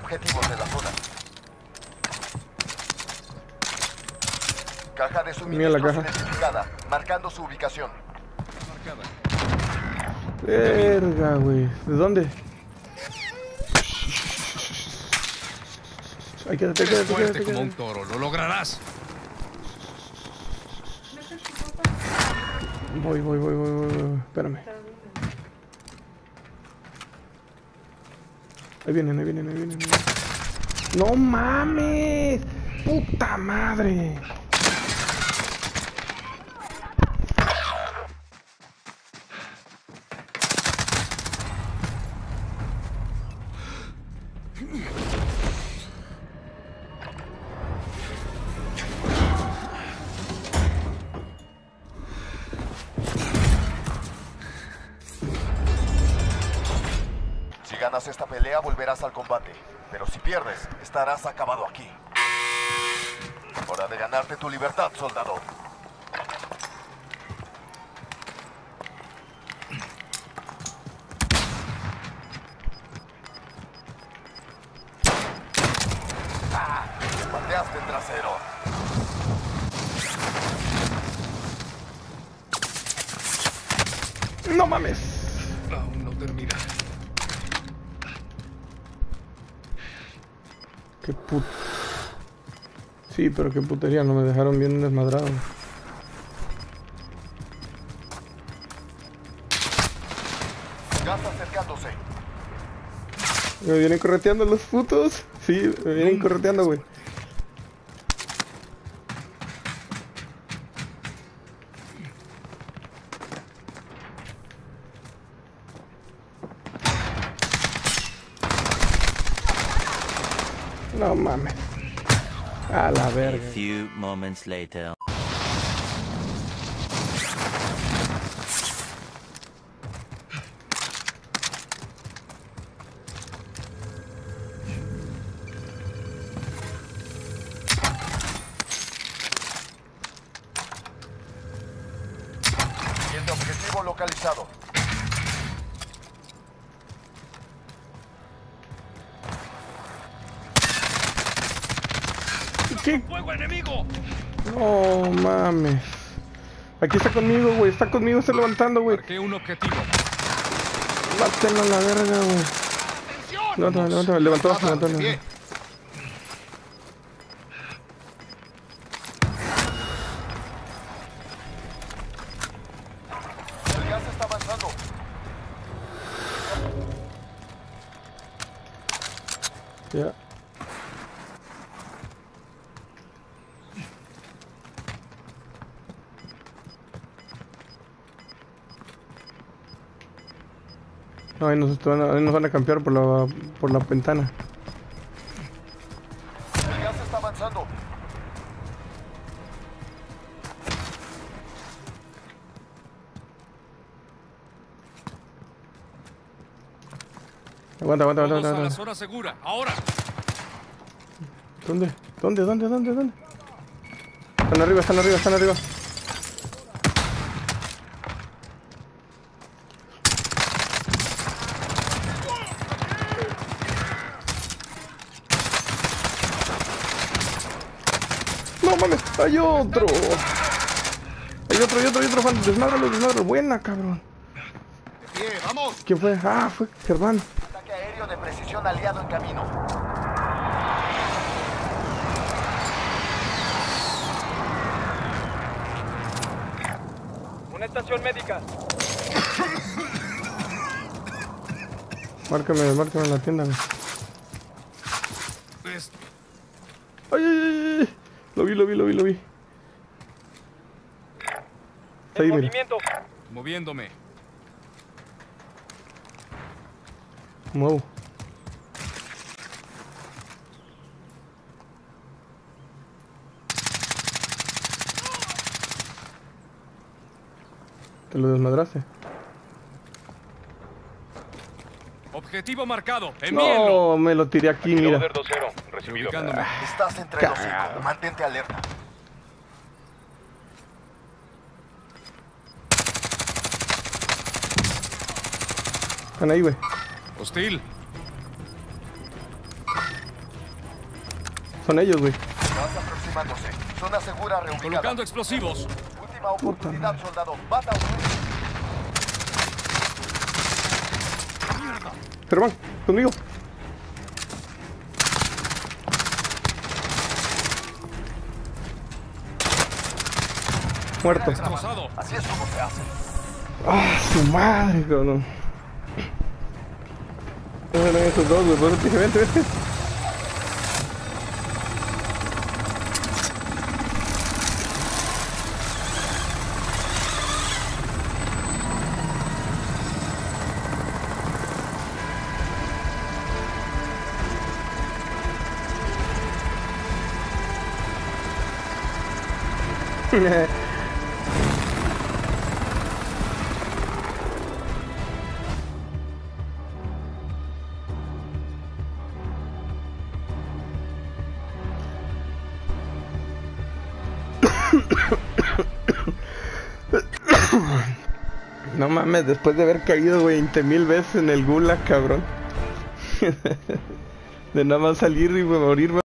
objetivos de la zona. Caja de Mira la suministros caja. identificada, marcando su ubicación. Verga, güey. ¿De dónde? Ay, quédate, Eres quédate, fuerte quédate, como un quédate. toro, lo lograrás. Voy. Espérame. Ahí vienen. ¡No mames! ¡Puta madre! Si ganas esta pelea, volverás al combate. Pero si pierdes, estarás acabado aquí. Hora de ganarte tu libertad, soldado. Pateaste el trasero. ¡No mames! Aún no termina. Qué put... Sí, pero qué putería, no me dejaron bien desmadrado. Gas acercándose. Me vienen correteando los putos. Sí, me vienen correteando, güey. No mames. A la A verga. few moments later. Siguiente objetivo localizado. ¿Qué? ¡Fuego enemigo! No mames. Aquí está conmigo, güey. Está conmigo, está levantando, güey. Marqué un objetivo. Mátenlo a la verga, güey. Levántame. Levantó. Bien. El gas está avanzando. Ya. No, ahí nos van a campear por la ventana. El gas está avanzando. Aguanta. Todos a la zona segura. Ahora. ¿Dónde? Están arriba. No mames, hay otro, Juan. Desmádralo. Buena, cabrón. Bien, vamos. ¿Quién fue? Ah, fue Germán. Ataque aéreo de precisión aliado en camino. Una estación médica. Márcame en la tienda, güey. Es- Ay. Lo vi. Está ahí, mira. Movimiento. Moviéndome. Muevo. Te lo desmadraste. Objetivo marcado. Envíenlo. No, me lo tiré aquí, mira. Loader 2-0. Recibido. Ubicándome. Estás entre los 5. Mantente alerta. Están ahí, güey. Hostil. Son ellos, güey. Vas aproximándose. Zona segura reubicada. Colocando explosivos. Última oportunidad, soldado. Mata a uno. Germán, conmigo. Muerto. Destrozado. Así es como se hace. Ah, su madre, cabrón. Eran esos dos, güey. Por eso te dije, vente, vente. No mames, después de haber caído 20,000 veces en el gulag, cabrón. De nada más salir y morirme.